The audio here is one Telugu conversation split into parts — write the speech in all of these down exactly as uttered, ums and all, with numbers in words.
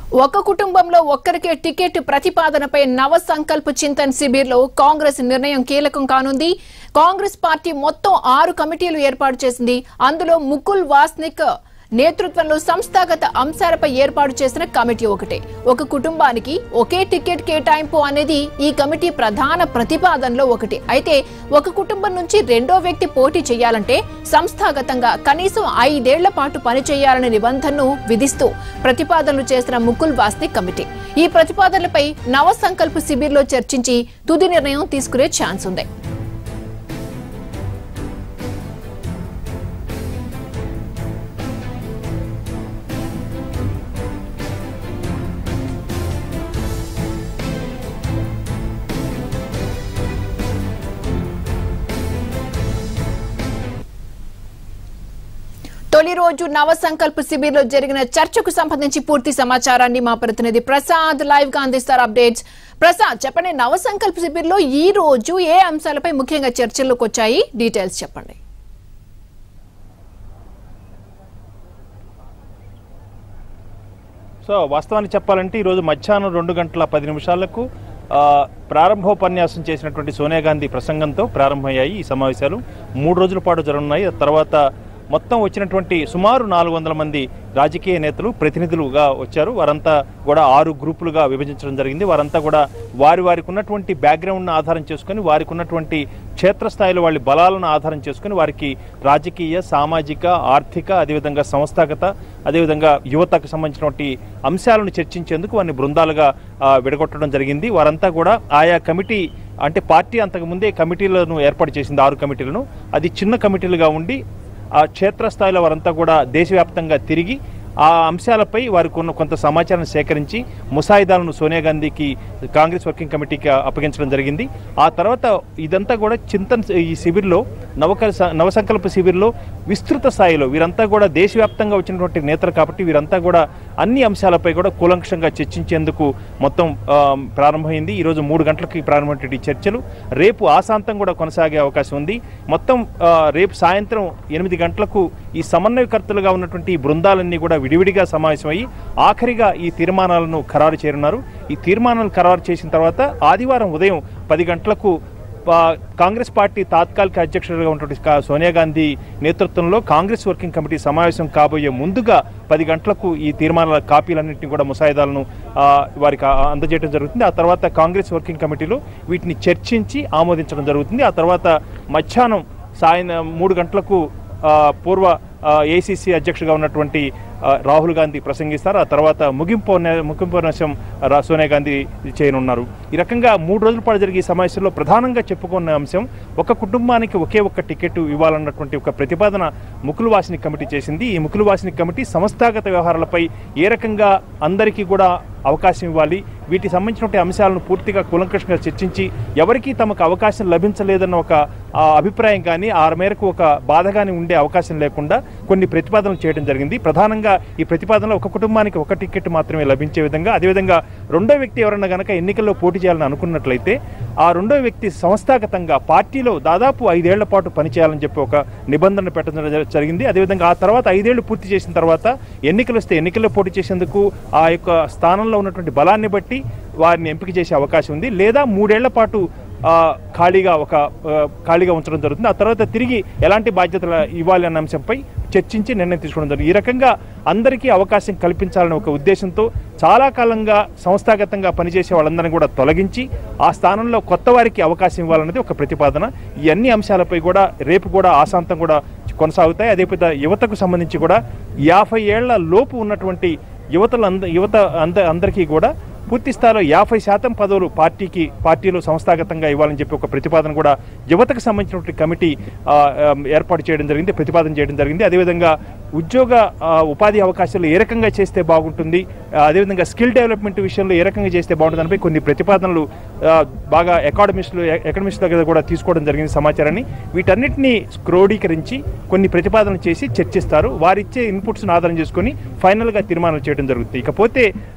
ఒక కుటుంబంలో ఒక్కరికే టికెట్ ప్రతిపాదనపై నవ సంకల్ప చింతన్ శిబిర్లో కాంగ్రెస్ నిర్ణయం కీలకం కానుంది. కాంగ్రెస్ పార్టీ మొత్తం ఆరు కమిటీలు ఏర్పాటు చేసింది. అందులో ముకుల్ వాస్నిక్ నేతృత్వంలో సంస్థాగత అంశాలపై ఏర్పాటు చేసిన కమిటీ ఒకటే. ఒక కుటుంబానికి ఒకే టికెట్ కేటాయింపు అనేది ఈ కమిటీ ప్రధాన ప్రతిపాదనలో ఒకటి. అయితే ఒక కుటుంబం నుంచి రెండో వ్యక్తి పోటీ చేయాలంటే సంస్థాగతంగా కనీసం ఐదేళ్ల పాటు పనిచేయాలనే నిబంధనను విధిస్తూ ప్రతిపాదనలు చేసిన ముకుల్ వాస్నిక్ కమిటీ ఈ ప్రతిపాదనలపై నవ సంకల్ప శిబిర్లో చర్చించి తుది నిర్ణయం తీసుకునే ఛాన్స్ ఉంది. తొలి రోజు నవ సంకల్ప శిబిర్లో జరిగిన చర్చకు సంబంధించి పూర్తి సమాచారాన్ని మా ప్రతినిధి ప్రసాద్ లైవ్ గా అందిస్తారు. అప్డేట్స్ ప్రసాద్, చెప్పండి, నవ సంకల్ప శిబిర్లో ఈ రోజు ఏ అంశాలపై ముఖ్యంగా చర్చల్లోకి వచ్చాయి? డీటెయిల్స్ చెప్పండి. సో వాస్తవానికి చెప్పాలంటే ఈరోజు మధ్యాహ్నం రెండు గంటల పది నిమిషాలకు ప్రారంభోపన్యాసం చేసినటువంటి సోనియా గాంధీ ప్రసంగంతో ప్రారంభమయ్యాయి ఈ సమావేశాలు. మూడు రోజుల పాటు జరగనున్నాయి. తర్వాత మొత్తం వచ్చినటువంటి సుమారు నాలుగు వందల మంది రాజకీయ నేతలు ప్రతినిధులుగా వచ్చారు. వారంతా కూడా ఆరు గ్రూపులుగా విభజించడం జరిగింది. వారంతా కూడా వారి వారికి ఉన్నటువంటి బ్యాక్గ్రౌండ్ను ఆధారం చేసుకుని, వారికి ఉన్నటువంటి క్షేత్రస్థాయిలో వాళ్ళ బలాలను ఆధారం చేసుకుని వారికి రాజకీయ, సామాజిక, ఆర్థిక, అదేవిధంగా సంస్థాగత, అదేవిధంగా యువతకు సంబంధించినటువంటి అంశాలను చర్చించేందుకు వారిని బృందాలుగా విడగొట్టడం జరిగింది. వారంతా కూడా ఆయా కమిటీ అంటే పార్టీ అంతకుముందే కమిటీలను ఏర్పాటు చేసింది, ఆరు కమిటీలను. అది చిన్న కమిటీలుగా ఉండి ఆ క్షేత్రస్థాయిలో వారంతా కూడా దేశవ్యాప్తంగా తిరిగి ఆ అంశాలపై వారికి ఉన్న కొంత సమాచారాన్ని సేకరించి ముసాయిదాలను సోనియా గాంధీకి కాంగ్రెస్ వర్కింగ్ కమిటీకి అప్పగించడం జరిగింది. ఆ తర్వాత ఇదంతా కూడా చింతన్ ఈ శిబిర్లో నవక నవసంకల్ప శిబిర్లో విస్తృత స్థాయిలో వీరంతా కూడా దేశవ్యాప్తంగా వచ్చినటువంటి నేతలు కాబట్టి వీరంతా కూడా అన్ని అంశాలపై కూడా కూలంకషంగా చర్చించేందుకు మొత్తం ప్రారంభమైంది. ఈరోజు మూడు గంటలకి ప్రారంభమైనటువంటి చర్చలు రేపు ఆశాంతం కూడా కొనసాగే అవకాశం ఉంది. మొత్తం రేపు సాయంత్రం ఎనిమిది గంటలకు ఈ సమన్వయకర్తలుగా ఉన్నటువంటి ఈ బృందాలన్నీ కూడా విడివిడిగా సమావేశమయ్యి ఆఖరిగా ఈ తీర్మానాలను ఖరారు చేయనున్నారు. ఈ తీర్మానాలు ఖరారు చేసిన తర్వాత ఆదివారం ఉదయం పది గంటలకు కాంగ్రెస్ పార్టీ తాత్కాలిక అధ్యక్షుడిగా ఉన్నటువంటి సోనియా గాంధీ నేతృత్వంలో కాంగ్రెస్ వర్కింగ్ కమిటీ సమావేశం కాబోయే ముందుగా పది గంటలకు ఈ తీర్మానాల కాపీలన్నింటినీ కూడా ముసాయిదాలను వారికి అందజేయడం జరుగుతుంది. ఆ తర్వాత కాంగ్రెస్ వర్కింగ్ కమిటీలో వీటిని చర్చించి ఆమోదించడం జరుగుతుంది. ఆ తర్వాత మధ్యాహ్నం సాయం మూడు గంటలకు పూర్వ ఏసీసీ అధ్యక్షుడిగా ఉన్నటువంటి రాహుల్ గాంధీ ప్రసంగిస్తారు. ఆ తర్వాత ముగింపు ముగింపుపన్యాసం సోనియా గాంధీ చేయనున్నారు. ఈ రకంగా మూడు రోజుల పాటు జరిగే ఈ సమావేశంలో ప్రధానంగా చెప్పుకున్న అంశం ఒక కుటుంబానికి ఒకే ఒక్క టికెట్ ఇవ్వాలన్నటువంటి ఒక ప్రతిపాదన ముకుల్ వాస్నిక్ కమిటీ చేసింది. ఈ ముకుల్ వాస్నిక్ కమిటీ సంస్థాగత వ్యవహారాలపై ఏ రకంగా అందరికీ కూడా అవకాశం ఇవ్వాలి, వీటికి సంబంధించినటువంటి అంశాలను పూర్తిగా కూలంకషంగా చర్చించి ఎవరికీ తమకు అవకాశం లభించలేదన్న ఒక అభిప్రాయం కానీ ఆ మేరకు ఒక బాధ కానీ ఉండే అవకాశం లేకుండా కొన్ని ప్రతిపాదనలు చేయడం జరిగింది. ప్రధానంగా ఈ ప్రతిపాదనలో ఒక కుటుంబానికి ఒక టికెట్ మాత్రమే లభించే విధంగా, అదేవిధంగా రెండో వ్యక్తి ఎవరన్నా కనుక ఎన్నికల్లో పోటీ చేయాలని అనుకున్నట్లయితే ఆ రెండో వ్యక్తి సంస్థాగతంగా పార్టీలో దాదాపు ఐదేళ్ల పాటు పనిచేయాలని చెప్పి ఒక నిబంధన పెట్టడం జరిగింది. అదేవిధంగా ఆ తర్వాత ఐదేళ్లు పూర్తి చేసిన తర్వాత ఎన్నికలు వస్తే ఎన్నికల్లో పోటీ చేసేందుకు ఆ యొక్క స్థానంలో ఉన్నటువంటి బలాన్ని బట్టి వారిని ఎంపిక చేసే అవకాశం ఉంది. లేదా మూడేళ్ల పాటు ఖాళీగా ఒక ఖాళీగా ఉంచడం జరుగుతుంది. ఆ తర్వాత తిరిగి ఎలాంటి బాధ్యతలు ఇవ్వాలి అన్న అంశంపై చర్చించి నిర్ణయం తీసుకోవడం జరుగుతుంది. ఈ రకంగా అందరికీ అవకాశం కల్పించాలనే ఒక ఉద్దేశంతో చాలా కాలంగా సంస్థాగతంగా పనిచేసే వాళ్ళందరినీ కూడా తొలగించి ఆ స్థానంలో కొత్త వారికి అవకాశం ఇవ్వాలన్నది ఒక ప్రతిపాదన. ఈ అన్ని అంశాలపై కూడా రేపు కూడా ఆశాంతం కూడా కొనసాగుతాయి. అదేవిధంగా యువతకు సంబంధించి కూడా యాభై ఏళ్ల లోపు ఉన్నటువంటి యువతలు అంద యువత అంద అందరికీ కూడా పూర్తి స్థాయిలో యాభై శాతం పదవులు పార్టీకి పార్టీలో సంస్థాగతంగా ఇవ్వాలని చెప్పి ఒక ప్రతిపాదన కూడా యువతకు సంబంధించినటువంటి కమిటీ ఏర్పాటు చేయడం జరిగింది, ప్రతిపాదన చేయడం జరిగింది. అదేవిధంగా ఉద్యోగ ఉపాధి అవకాశాలు ఏ రకంగా చేస్తే బాగుంటుంది, అదేవిధంగా స్కిల్ డెవలప్మెంట్ విషయంలో ఏ రకంగా చేస్తే బాగుంటుంది దానిపై కొన్ని ప్రతిపాదనలు బాగా అకాడమిస్టులు అకాడమిస్ట్ దగ్గర కూడా తీసుకోవడం జరిగింది సమాచారాన్ని. వీటన్నిటినీ క్రోడీకరించి కొన్ని ప్రతిపాదనలు చేసి చర్చిస్తారు. వారిచ్చే ఇన్పుట్స్ను ఆధారం చేసుకొని ఫైనల్గా తీర్మానాలు చేయడం జరుగుతుంది. ఇకపోతే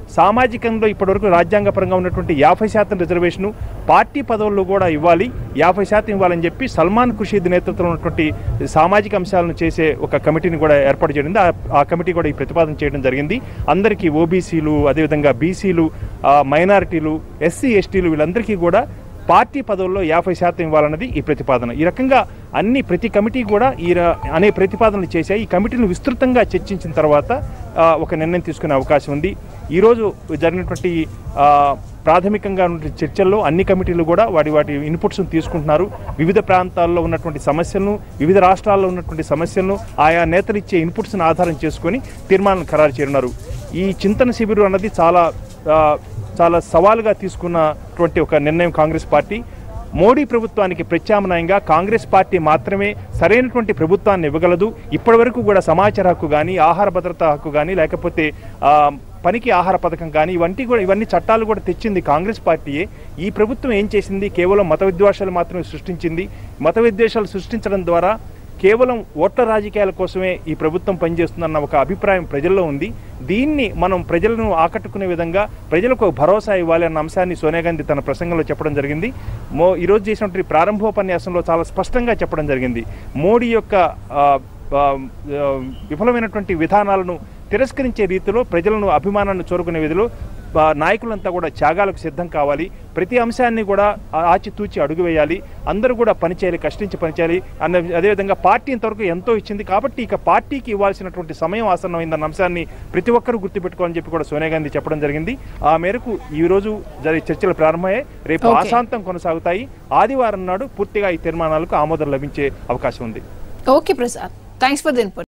సామాజికంలో ఇప్పటివరకు రాజ్యాంగపరంగా ఉన్నటువంటి యాభై శాతం రిజర్వేషను పార్టీ పదవుల్లో కూడా ఇవ్వాలి, యాభై శాతం ఇవ్వాలని చెప్పి సల్మాన్ ఖుర్షీద్ నేతృత్వంలో ఉన్నటువంటి సామాజిక అంశాలను చేసే ఒక కమిటీని కూడా ఏర్పాటు చేయడం, ఆ కమిటీ కూడా ఈ ప్రతిపాదన చేయడం జరిగింది. అందరికీ ఓబీసీలు, అదేవిధంగా బీసీలు, మైనారిటీలు, ఎస్సీ ఎస్టీలు వీళ్ళందరికీ కూడా పార్టీ పదవుల్లో యాభై శాతం ఇవ్వాలన్నది ఈ ప్రతిపాదన. ఈ రకంగా అన్ని ప్రతి కమిటీ కూడా ఈ అనే ప్రతిపాదనలు చేశాయి. ఈ కమిటీలను విస్తృతంగా చర్చించిన తర్వాత ఒక నిర్ణయం తీసుకునే అవకాశం ఉంది. ఈరోజు జరిగినటువంటి ప్రాథమికంగా ఉన్న చర్చల్లో అన్ని కమిటీలు కూడా వాటి వాటి ఇన్పుట్స్ను తీసుకుంటున్నారు. వివిధ ప్రాంతాల్లో ఉన్నటువంటి సమస్యలను, వివిధ రాష్ట్రాల్లో ఉన్నటువంటి సమస్యలను ఆయా నేతలు ఇచ్చే ఇన్పుట్స్ను ఆధారం చేసుకొని తీర్మానం ఖరారు చేయనున్నారు. ఈ చింతన శిబిరం అన్నది చాలా చాలా సవాలుగా తీసుకున్నటువంటి ఒక నిర్ణయం కాంగ్రెస్ పార్టీ. మోడీ ప్రభుత్వానికి ప్రత్యామ్నాయంగా కాంగ్రెస్ పార్టీ మాత్రమే సరైనటువంటి ప్రభుత్వాన్ని ఇవ్వగలదు. ఇప్పటి వరకు కూడా సమాచార హక్కు కానీ, ఆహార భద్రత హక్కు కానీ, లేకపోతే పనికి ఆహార పథకం కానీ ఇవన్నీ కూడా ఇవన్నీ చట్టాలు కూడా తెచ్చింది కాంగ్రెస్ పార్టీయే. ఈ ప్రభుత్వం ఏం చేసింది? కేవలం మత విద్వేషాలు మాత్రమే సృష్టించింది. మత విద్వేషాలు సృష్టించడం ద్వారా కేవలం ఓట్ల రాజకీయాల కోసమే ఈ ప్రభుత్వం పనిచేస్తుందన్న ఒక అభిప్రాయం ప్రజల్లో ఉంది. దీన్ని మనం ప్రజలను ఆకట్టుకునే విధంగా ప్రజలకు భరోసా ఇవ్వాలి అన్న అంశాన్ని సోనియా గాంధీ తన ప్రసంగంలో చెప్పడం జరిగింది. మో ఈరోజు చేసినటువంటి ప్రారంభోపన్యాసంలో చాలా స్పష్టంగా చెప్పడం జరిగింది. మోడీ యొక్క విఫలమైనటువంటి విధానాలను తిరస్కరించే రీతిలో ప్రజలను అభిమానాన్ని చూరుకునే విధిలో నాయకులంతా కూడా త్యాగాలకు సిద్ధం కావాలి. ప్రతి అంశాన్ని కూడా ఆచితూచి అడుగు వేయాలి. అందరూ కూడా పనిచేయాలి, కష్టించి పనిచేయాలి అన్న అదేవిధంగా పార్టీ ఇంతవరకు ఎంతో ఇచ్చింది కాబట్టి ఇక పార్టీకి ఇవ్వాల్సినటువంటి సమయం ఆసన్నమైందన్న అంశాన్ని ప్రతి ఒక్కరూ గుర్తుపెట్టుకోవాలని చెప్పి కూడా సోనియా గాంధీ చెప్పడం జరిగింది. ఆ మేరకు ఈ రోజు జరిగే చర్చలు ప్రారంభమయ్యాయి. రేపు ఆశాంతం కొనసాగుతాయి. ఆదివారం నాడు పూర్తిగా ఈ తీర్మానాలకు ఆమోదం లభించే అవకాశం ఉంది. Okay Prasad, thanks for the input.